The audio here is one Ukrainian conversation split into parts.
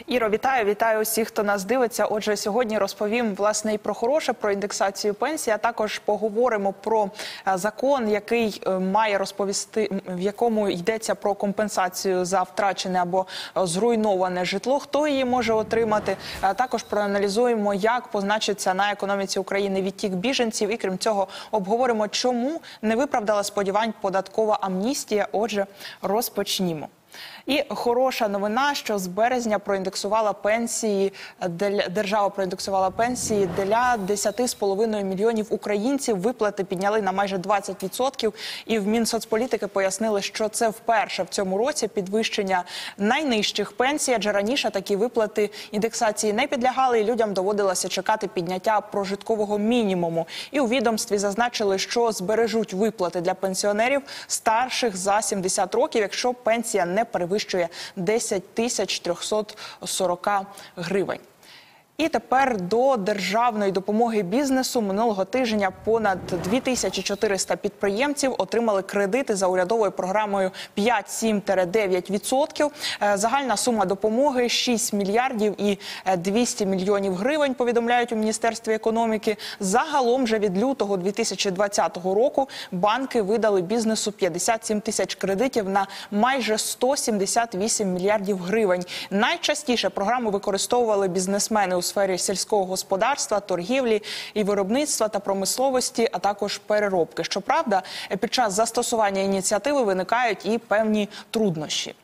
Іро, вітаю усіх, хто нас дивиться. Отже, сьогодні розповім, власне, і про хороше, про індексацію пенсій, а також поговоримо про закон, який має розповісти, в якому йдеться про компенсацію за втрачене або зруйноване житло, хто її може отримати. Також проаналізуємо, як позначиться на економіці України відтік біженців і, крім цього, обговоримо, чому не виправдала сподівань податкова амністія. Отже, розпочнімо. І хороша новина, що з березня проіндексувала пенсії, держава проіндексувала пенсії для 10,5 мільйонів українців. Виплати підняли на майже 20%. І в Мінсоцполітики пояснили, що це вперше в цьому році підвищення найнижчих пенсій, адже раніше такі виплати індексації не підлягали і людям доводилося чекати підняття прожиткового мінімуму. І у відомстві зазначили, що збережуть виплати для пенсіонерів старших за 70 років, якщо пенсія не перевищує 10 340 гривень. І тепер до державної допомоги бізнесу. Минулого тижня понад 2400 підприємців отримали кредити за урядовою програмою 5-7-9%. Загальна сума допомоги – 6 мільярдів і 200 мільйонів гривень, повідомляють у Міністерстві економіки. Загалом же від лютого 2020 року банки видали бізнесу 57 тисяч кредитів на майже 178 мільярдів гривень. Найчастіше програму використовували бізнесмени у сфері сільського господарства, торгівлі і виробництва та промисловості, а також переробки. Щоправда, під час застосування ініціативи виникають і певні труднощі.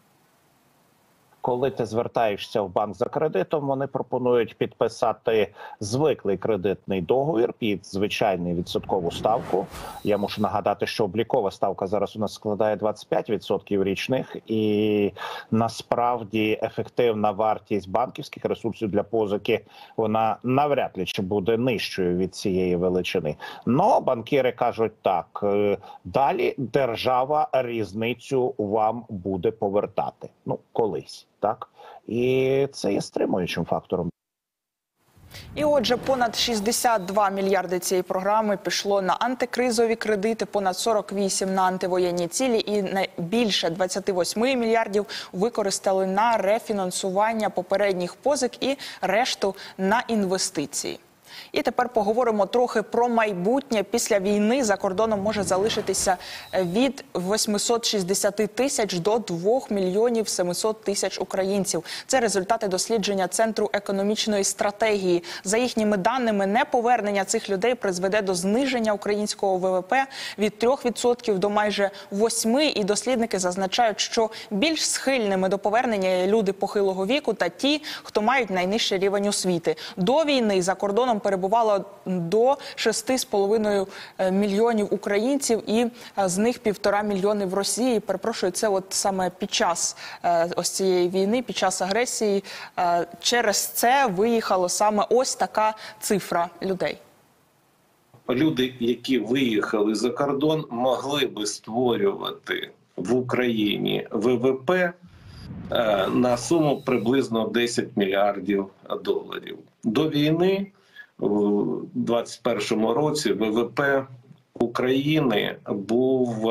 Коли ти звертаєшся в банк за кредитом, вони пропонують підписати звиклий кредитний договір під звичайну відсоткову ставку. Я мушу нагадати, що облікова ставка зараз у нас складає 25% річних. І насправді ефективна вартість банківських ресурсів для позики, вона навряд ли чи буде нижчою від цієї величини. Но банкіри кажуть так, далі держава різницю вам буде повертати. Ну, колись. Так? І це є стримуючим фактором. І отже, понад 62 мільярди цієї програми пішло на антикризові кредити, понад 48 на антивоєнні цілі і більше 28 мільярдів використали на рефінансування попередніх позик і решту на інвестиції. І тепер поговоримо трохи про майбутнє. Після війни за кордоном може залишитися від 860 тисяч до 2 мільйонів 700 тисяч українців. Це результати дослідження Центру економічної стратегії. За їхніми даними, неповернення цих людей призведе до зниження українського ВВП від 3% до майже 8%. І дослідники зазначають, що більш схильними до повернення є люди похилого віку та ті, хто мають найнижчий рівень освіти. До війни за кордоном перебувало до 6,5 мільйонів українців, і з них 1,5 мільйони в Росії. Перепрошую, це от саме під час ось цієї війни, під час агресії, через це виїхало саме ось така цифра людей. Люди, які виїхали за кордон, могли би створювати в Україні ВВП на суму приблизно 10 мільярдів доларів. До війни у 2021 році ВВП України був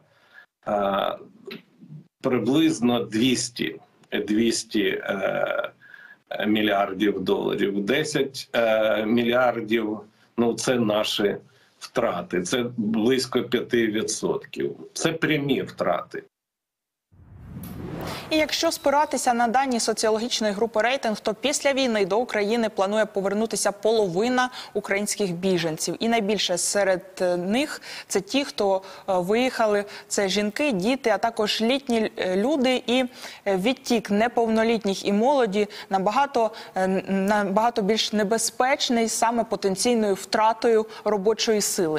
приблизно 200 мільярдів доларів. 10 мільярдів – ну, це наші втрати, це близько 5%. Це прямі втрати. І якщо спиратися на дані соціологічної групи «Рейтинг», то після війни до України планує повернутися половина українських біженців. І найбільше серед них – це ті, хто виїхали, це жінки, діти, а також літні люди. І відтік неповнолітніх і молоді набагато більш небезпечний саме потенційною втратою робочої сили.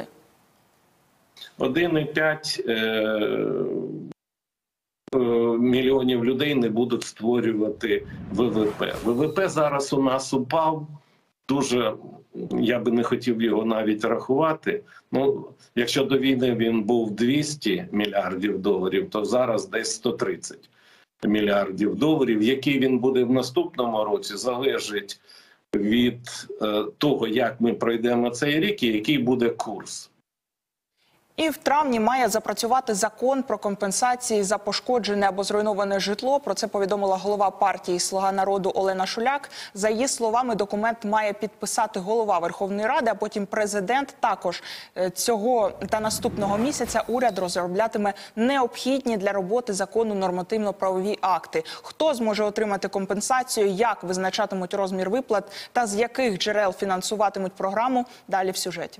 1,5 мільйонів людей не будуть створювати ВВП. ВВП зараз у нас упав дуже, я би не хотів його навіть рахувати. Ну, якщо до війни він був 200 мільярдів доларів, то зараз десь 130 мільярдів доларів. Який він буде в наступному році, залежить від того, як ми пройдемо цей рік і який буде курс. І в травні має запрацювати закон про компенсації за пошкоджене або зруйноване житло. Про це повідомила голова партії «Слуга народу» Олена Шуляк. За її словами, документ має підписати голова Верховної Ради, а потім президент. Також цього та наступного місяця уряд розроблятиме необхідні для роботи закону нормативно-правові акти. Хто зможе отримати компенсацію, як визначатимуть розмір виплат та з яких джерел фінансуватимуть програму – далі в сюжеті.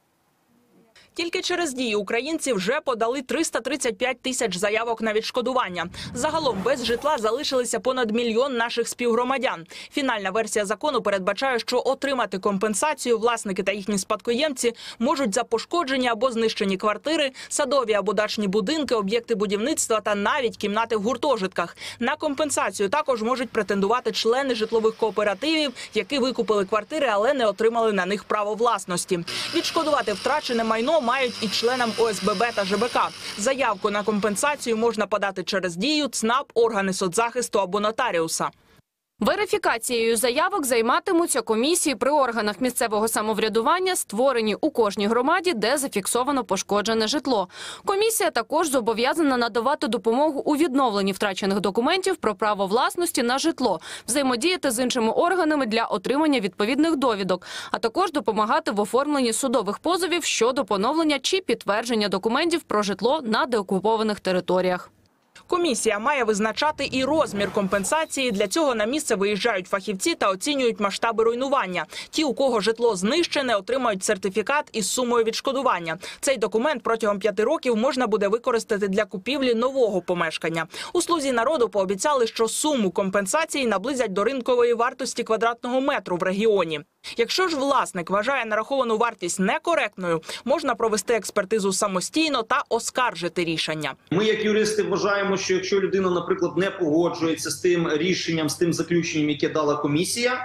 Тільки через дії українці вже подали 335 тисяч заявок на відшкодування. Загалом без житла залишилися понад мільйон наших співгромадян. Фінальна версія закону передбачає, що отримати компенсацію власники та їхні спадкоємці можуть за пошкоджені або знищені квартири, садові або дачні будинки, об'єкти будівництва та навіть кімнати в гуртожитках. На компенсацію також можуть претендувати члени житлових кооперативів, які викупили квартири, але не отримали на них право власності. Відшкодувати втрачене майно мають і членам ОСББ та ЖБК. Заявку на компенсацію можна подати через Дію, ЦНАП, органи соцзахисту або нотаріуса. Верифікацією заявок займатимуться комісії при органах місцевого самоврядування, створені у кожній громаді, де зафіксовано пошкоджене житло. Комісія також зобов'язана надавати допомогу у відновленні втрачених документів про право власності на житло, взаємодіяти з іншими органами для отримання відповідних довідок, а також допомагати в оформленні судових позовів щодо поновлення чи підтвердження документів про житло на деокупованих територіях. Комісія має визначати і розмір компенсації. Для цього на місце виїжджають фахівці та оцінюють масштаби руйнування. Ті, у кого житло знищене, отримають сертифікат із сумою відшкодування. Цей документ протягом 5 років можна буде використати для купівлі нового помешкання. У «Слузі народу» пообіцяли, що суму компенсації наблизять до ринкової вартості квадратного метру в регіоні. Якщо ж власник вважає нараховану вартість некоректною, можна провести експертизу самостійно та оскаржити рішення. Ми, як юристи, вважаємо, що якщо людина, наприклад, не погоджується з тим рішенням, з тим заключенням, яке дала комісія,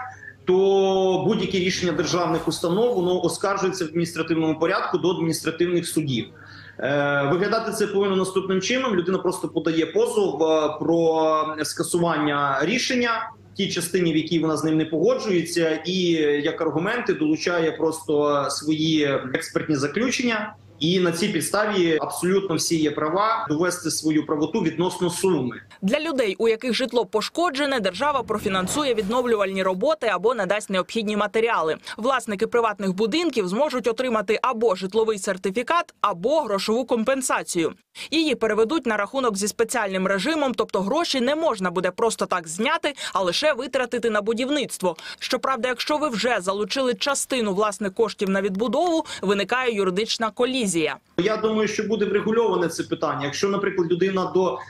то будь-які рішення державних установ, воно оскаржується в адміністративному порядку до адміністративних судів. Виглядати це повинно наступним чином. Людина просто подає позов про скасування рішення в тій частині, в якій вона з ним не погоджується, і як аргументи долучає просто свої експертні заключення. І на цій підставі абсолютно всі є права довести свою правоту відносно суми. Для людей, у яких житло пошкоджене, держава профінансує відновлювальні роботи або надасть необхідні матеріали. Власники приватних будинків зможуть отримати або житловий сертифікат, або грошову компенсацію. Її переведуть на рахунок зі спеціальним режимом, тобто гроші не можна буде просто так зняти, а лише витратити на будівництво. Щоправда, якщо ви вже залучили частину власних коштів на відбудову, виникає юридична колізія. Я думаю, що буде врегульоване це питання. Якщо, наприклад, людина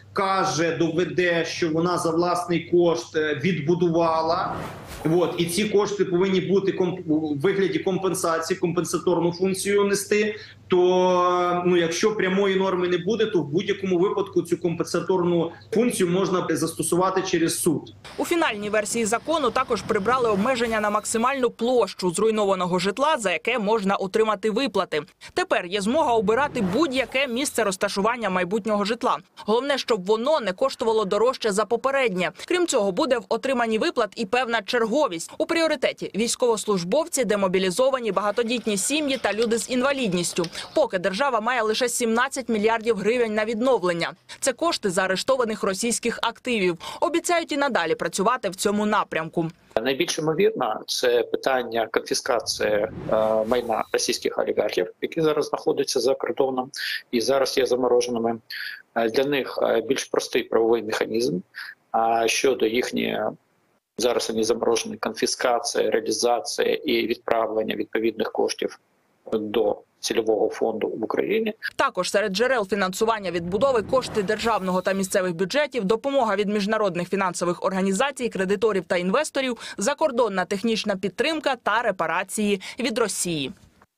доведе, що вона за власний кошт відбудувала, і ці кошти повинні бути у вигляді компенсації, компенсаторну функцію нести, то якщо прямої норми не буде, то в будь-якому випадку цю компенсаторну функцію можна застосувати через суд. У фінальній версії закону також прибрали обмеження на максимальну площу зруйнованого житла, за яке можна отримати виплати. Тепер є змога обирати будь-яке місце розташування майбутнього житла. Головне, щоб воно не коштувало дорожче за попереднє. Крім цього, буде в отриманні виплат і певна черговість. У пріоритеті – військовослужбовці, демобілізовані, багатодітні сім'ї та люди з інвалідністю. Поки держава має лише 17 мільярдів гривень на відновлення. Це кошти заарештованих російських активів. Обіцяють і надалі працювати в цьому напрямку. Найбільш ймовірно, це питання конфіскації майна російських олігархів, які зараз знаходяться за кордоном і зараз є замороженими. Для них більш простий правовий механізм щодо їхньої зараз вони заморожені конфіскація, реалізація і відправлення відповідних коштів до цільового фонду в Україні. Також серед джерел фінансування відбудови кошти державного та місцевих бюджетів, допомога від міжнародних фінансових організацій, кредиторів та інвесторів, закордонна технічна підтримка та репарації від Росії.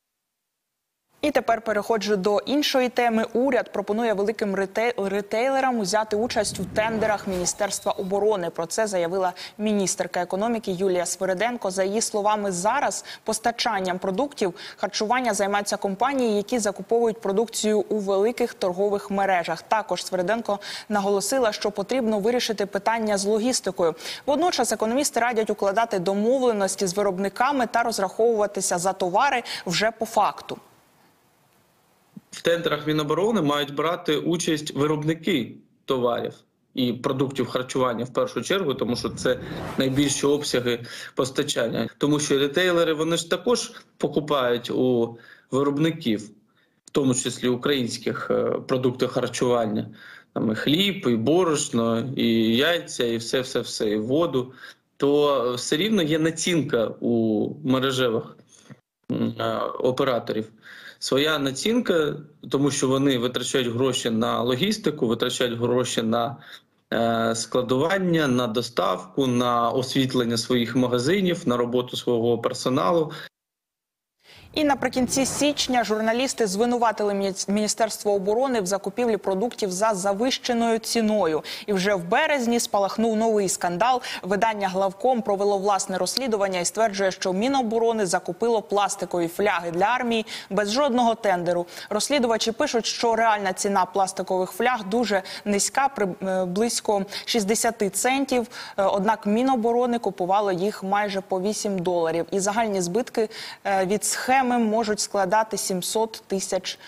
І тепер переходжу до іншої теми. Уряд пропонує великим ретейлерам взяти участь у тендерах Міністерства оборони. Про це заявила міністерка економіки Юлія Свириденко. За її словами, зараз постачанням продуктів харчування займаються компанії, які закуповують продукцію у великих торгових мережах. Також Свириденко наголосила, що потрібно вирішити питання з логістикою. Водночас економісти радять укладати домовленості з виробниками та розраховуватися за товари вже по факту. в тендерах Міноборони мають брати участь виробники товарів і продуктів харчування в першу чергу, тому що це найбільші обсяги постачання. Тому що ретейлери, вони ж також покупають у виробників, в тому числі українських продуктів харчування. Там і хліб, і борошно, і яйця, і все, і воду. То все рівно є націнка у мережевих операторів. Своя націнка, тому що вони витрачають гроші на логістику, витрачають гроші на складування, на доставку, на освітлення своїх магазинів, на роботу свого персоналу. І наприкінці січня журналісти звинуватили Міністерство оборони в закупівлі продуктів за завищеною ціною. І вже в березні спалахнув новий скандал. Видання «Главком» провело власне розслідування і стверджує, що Міноборони закупило пластикові фляги для армії без жодного тендеру. Розслідувачі пишуть, що реальна ціна пластикових фляг дуже низька, близько 60 центів. Однак Міноборони купувало їх майже по $8. І загальні збитки від схеми можуть складати $700 тисяч.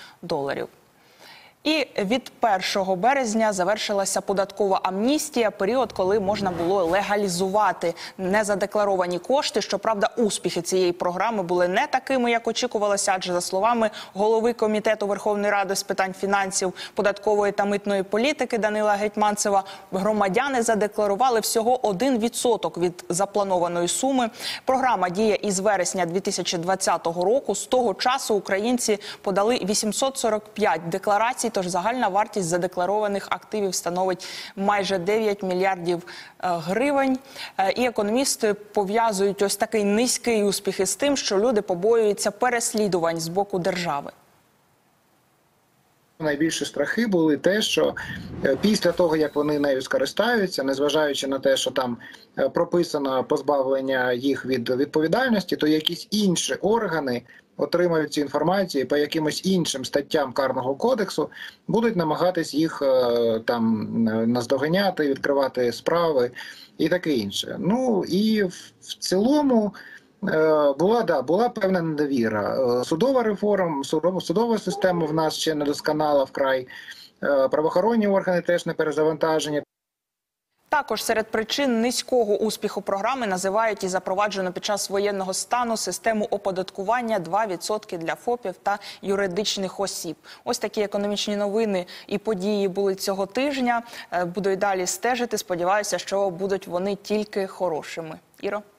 І від 1 березня завершилася податкова амністія, період, коли можна було легалізувати незадекларовані кошти. Щоправда, успіхи цієї програми були не такими, як очікувалося, адже, за словами голови Комітету Верховної Ради з питань фінансів, податкової та митної політики Данила Гетманцева, громадяни задекларували всього 1% від запланованої суми. Програма діє із вересня 2020 року. З того часу українці подали 845 декларацій, тож загальна вартість задекларованих активів становить майже 9 мільярдів гривень. І економісти пов'язують ось такий низький успіх із тим, що люди побоюються переслідувань з боку держави. Найбільші страхи були те, що після того, як вони нею скористаються, незважаючи на те, що там прописано позбавлення їх від відповідальності, то якісь інші органи отримають цю інформацію по якимось іншим статтям Карного кодексу, будуть намагатись їх там наздоганяти, відкривати справи і таке інше. Ну і в цілому була певна недовіра. Судова реформа, судова система в нас ще недосконала вкрай, правоохоронні органи теж не перезавантажені. Також серед причин низького успіху програми називають і запроваджену під час воєнного стану систему оподаткування 2% для ФОПів та юридичних осіб. Ось такі економічні новини і події були цього тижня. Буду й далі стежити. Сподіваюся, що будуть вони тільки хорошими. Іро?